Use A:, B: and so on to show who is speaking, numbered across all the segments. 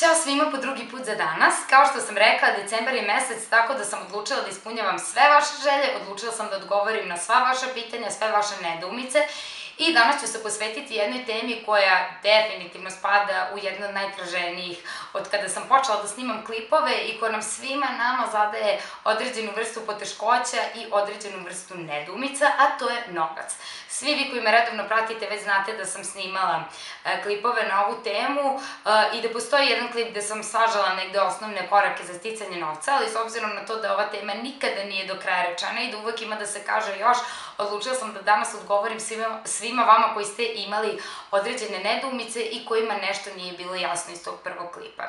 A: Ćao svima po drugi put za danas. Kao što sam rekla, decembar je mesec, tako da sam odlučila da ispunjavam sve vaše želje, odlučila sam da odgovorim na sva vaša pitanja, sve vaše nedoumice i danas ću se posvetiti jednoj temi koja definitivno spada u jednu od najtraženijih od kada sam počela da snimam klipove i koja nam svima nama zadaje određenu vrstu poteškoća i određenu vrstu nedoumica, a to je novac. Svi vi koji me redovno pratite već znate da sam snimala klipove na ovu temu i da postoji jedan klip gde sam sažala negde osnovne korake za sticanje novca, ali s obzirom na to da ova tema nikada nije do kraja rečena i da uvek ima da se kaže još, odlučila sam da danas odgovorim svima vama koji ste imali određene nedoumice i kojima nešto nije bilo jasno iz tog prvog klipa.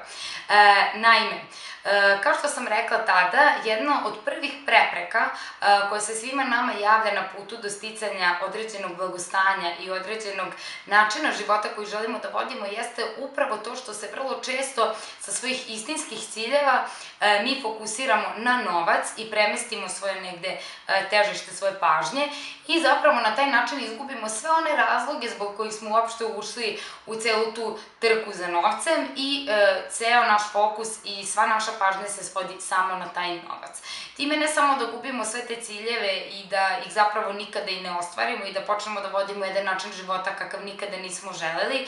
A: Naime, kao što sam rekla tada, jedna od prvih prepreka koja se svima nama javlja na putu do sticanja određenog blagostanja i određenog načina života koji želimo da vodimo jeste upravo to što se vrlo često sa svojih istinskih ciljeva mi fokusiramo na novac i premestimo svoje negde težište, svoje pažnje i zapravo na taj način izgubimo sve one razloge zbog kojih smo uopšte ušli u celu tu trku za novcem i ceo naš fokus i sva naša pažnja se svodi samo na taj novac. Time ne samo da gubimo sve te ciljeve i da ih zapravo nikada i ne ostvarimo i da počnemo da vodimo jedan način života kakav nikada nismo želeli,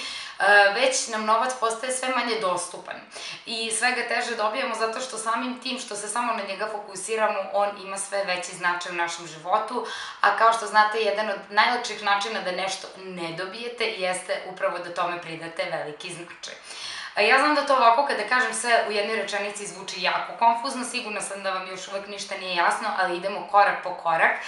A: već nam novac postaje sve manje dostupan i sve ga teže dobijamo zato što samim tim što se samo na njega fokusiramo, on ima sve veći značaj u našem životu, a kao što znate, jedan od najlakših načina da nešto ne dobijete jeste upravo da tome pridate veliki značaj. Ja znam da to ovako kada kažem sve u jednoj rečenici zvuči jako konfuzno, sigurna sam da vam još uvek ništa nije jasno, ali idemo korak po korak.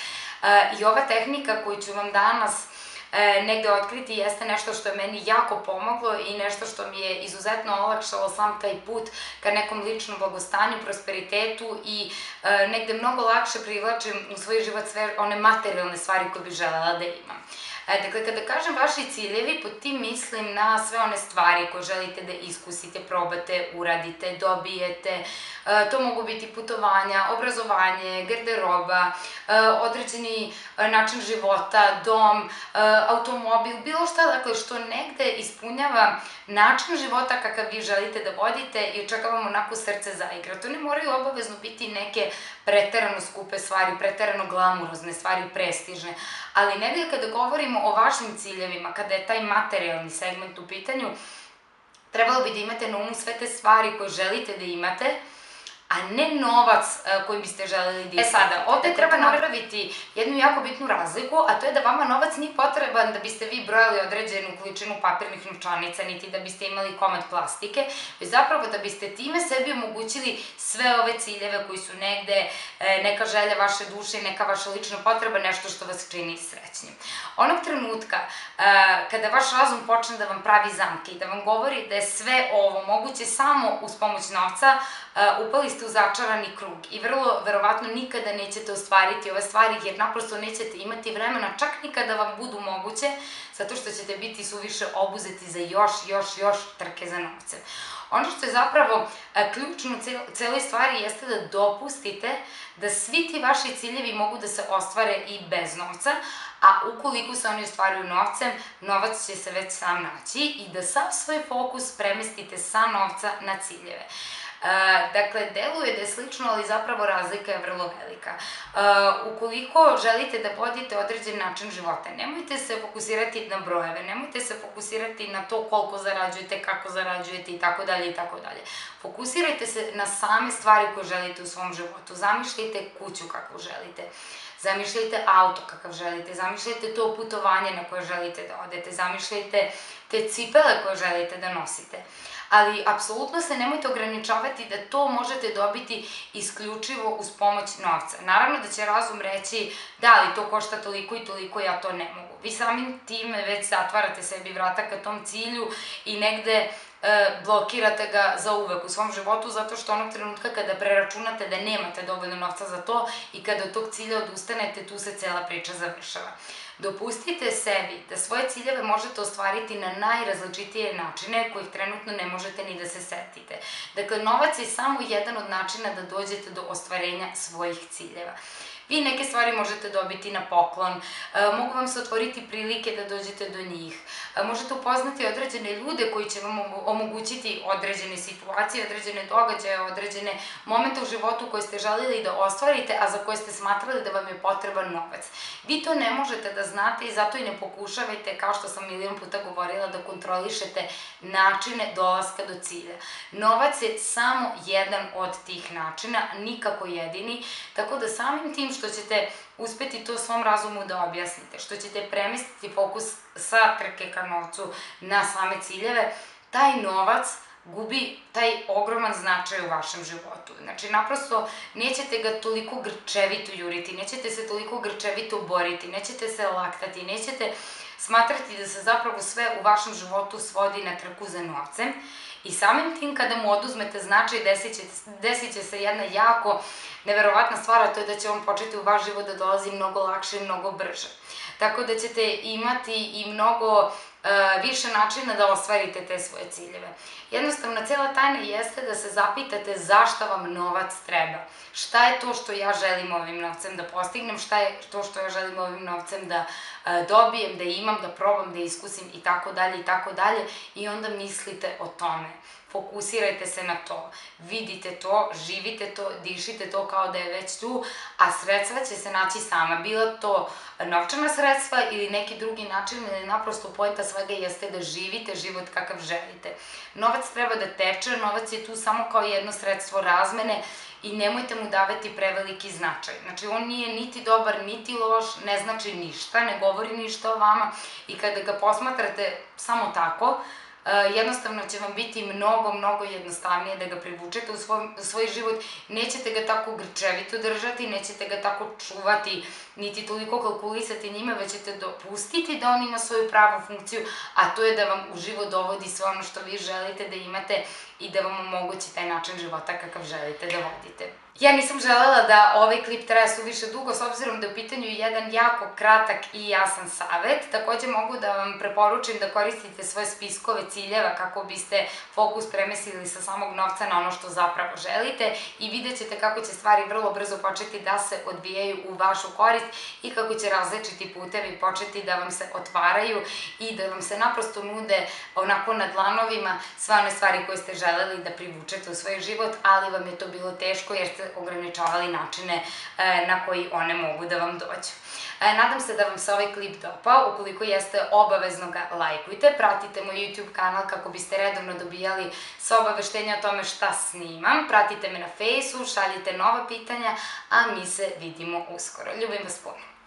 A: I ova tehnika koju ću vam danas negde otkriti jeste nešto što je meni jako pomoglo i nešto što mi je izuzetno olakšalo sam taj put ka nekom ličnom blagostanju, prosperitetu i negde mnogo lakše privlačim u svoj život sve one materijalne stvari koje bih želela da imam. Dakle, kada kažem vaši ciljevi, pod tim mislim na sve one stvari koje želite da iskusite, probate, uradite, dobijete. To mogu biti putovanja, obrazovanje, garderoba, određeni način života, dom, automobil, bilo šta, dakle, što negde ispunjava način života kakav vi želite da vodite i očekavamo onako srce zaigra. To ne moraju obavezno biti neke preterano skupe stvari, preterano glamurozne stvari, prestižne, ali negde kada govorimo o vašim ciljevima, kada je taj materijalni segment u pitanju, trebalo bi da imate na umu sve te stvari koje želite da imate, a ne novac koji biste želeli da imate. Sada, ovde treba napraviti jednu jako bitnu razliku, a to je da vama novac nije potreban da biste vi brojali određenu količinu papirnih novčanica, niti da biste imali komad plastike, već zapravo da biste time sebi omogućili sve ove ciljeve koji su negde neka želja vaše duše i neka vaša lična potreba, nešto što vas čini srećnim. Onog trenutka kada vaš razum počne da vam pravi zamke i da vam govori da je sve ovo moguće samo uz pomoć novca, upali ste u začarani krug i vrlo verovatno nikada nećete ostvariti ove stvari jer naprosto nećete imati vremena čak ni kada vam budu moguće zato što ćete biti suviše obuzeti za još trke za novcem. Ono što je zapravo ključno u celoj stvari jeste da dopustite da svi ti vaši ciljevi mogu da se ostvare i bez novca, a ukoliko se oni ostvaruju novcem, novac će se već sam naći i da sav svoj fokus premestite sa novca na ciljeve. Dakle, deluje da je slično, ali zapravo razlika je vrlo velika. Ukoliko želite da vodite određen način života, nemojte se fokusirati na brojeve, nemojte se fokusirati na to koliko zarađujete, kako zarađujete itd. Fokusirajte se na same stvari koje želite u svom životu. Zamišljajte kuću kakvu želite. Zamišljajte auto kakav želite, zamišljajte to putovanje na koje želite da odete, zamišljajte te cipele koje želite da nosite. Ali apsolutno se nemojte ograničavati da to možete dobiti isključivo uz pomoć novca. Naravno da će razum reći da, ali to košta toliko i toliko, ja to ne mogu. Vi samim time već zatvarate sebi vrata ka tom cilju i negde blokirate ga za uvek u svom životu zato što onog trenutka kada preračunate da nemate dovoljno novca za to i kada od tog cilja odustanete, tu se cela priča završava. Dopustite sebi da svoje ciljeve možete ostvariti na najrazličitije načine kojih trenutno ne možete ni da se setite. Dakle, novac je samo jedan od načina da dođete do ostvarenja svojih ciljeva. Vi neke stvari možete dobiti na poklon, mogu vam se otvoriti prilike da dođete do njih, možete upoznati određene ljude koji će vam omogućiti određene situacije, određene događaje, određene momente u životu koje ste želeli da ostvarite, a za koje ste smatrali da vam je potreban novac. Vi to ne možete da znate i zato i ne pokušavajte, kao što sam milion puta govorila, da kontrolišete načine dolaska do cilja. Novac je samo jedan od tih načina, nikako jedini, tako da samim tim što ćete uspeti to svom razumu da objasnite, što ćete premestiti fokus sa trke ka novcu na same ciljeve, taj novac gubi taj ogroman značaj u vašem životu. Znači, naprosto, nećete ga toliko grčevito juriti, nećete se toliko grčevito boriti, nećete se laktati, nećete smatrati da se zapravo sve u vašem životu svodi na trku za novcem i samim tim kada mu oduzmete značaj desit će se jedna jako neverovatna stvar, a to je da će on početi u vaš život da dolazi mnogo lakše i mnogo brže. Tako da ćete imati i mnogo više načina da ostvarite te svoje ciljeve. Jednostavno, cijela tajna jeste da se zapitate zašto vam novac treba. Šta je to što ja želim ovim novcem da postignem, šta je to što ja želim ovim novcem da dobijem, da imam, da probam, da iskusim i tako dalje i tako dalje i onda mislite o tome. Fokusirajte se na to, vidite to, živite to, dišite to kao da je već tu, a sredstva će se naći sama. Bilo to novčana sredstva ili neki drugi način, ili naprosto poenta svega jeste da živite život kakav želite. Novac treba da teče, novac je tu samo kao jedno sredstvo razmene i nemojte mu davati preveliki značaj. Znači, on nije niti dobar, niti loš, ne znači ništa, ne govori ništa o vama i kada ga posmatrate samo tako, jednostavno će vam biti mnogo jednostavnije da ga privučete u svoj život. Nećete ga tako grčevito držati, nećete ga tako čuvati, niti toliko kalkulisati njime, već ćete dopustiti da on ima svoju pravu funkciju, a to je da vam u život dovodi sve ono što vi želite da imate i da vam omogući taj način života kakav želite da vodite. Ja nisam želela da ovaj klip traje suviše dugo, s obzirom da je u pitanju jedan jako kratak i jasan savet. Takođe mogu da vam preporučim da koristite svoje spiskove ciljeva kako biste fokus premestili sa samog novca na ono što zapravo želite i vidjet ćete kako će stvari vrlo brzo početi da se odvijaju u vašu korist i kako će različiti putevi početi da vam se otvaraju i da vam se naprosto nude onako na dlanovima sve one stvari koje ste želeli da privučete u svoj život, ali vam je to bilo teško jer ste ograničavali načine na koji one mogu da vam dođu. Nadam se da vam se ovaj klip dopao, ukoliko jeste obavezno ga lajkujte, pratite moj YouTube kanal kako biste redovno dobijali sva obaveštenja o tome šta snimam, pratite me na Fejsu, šaljite nova pitanja, a mi se vidimo uskoro. Ljubim vas puno.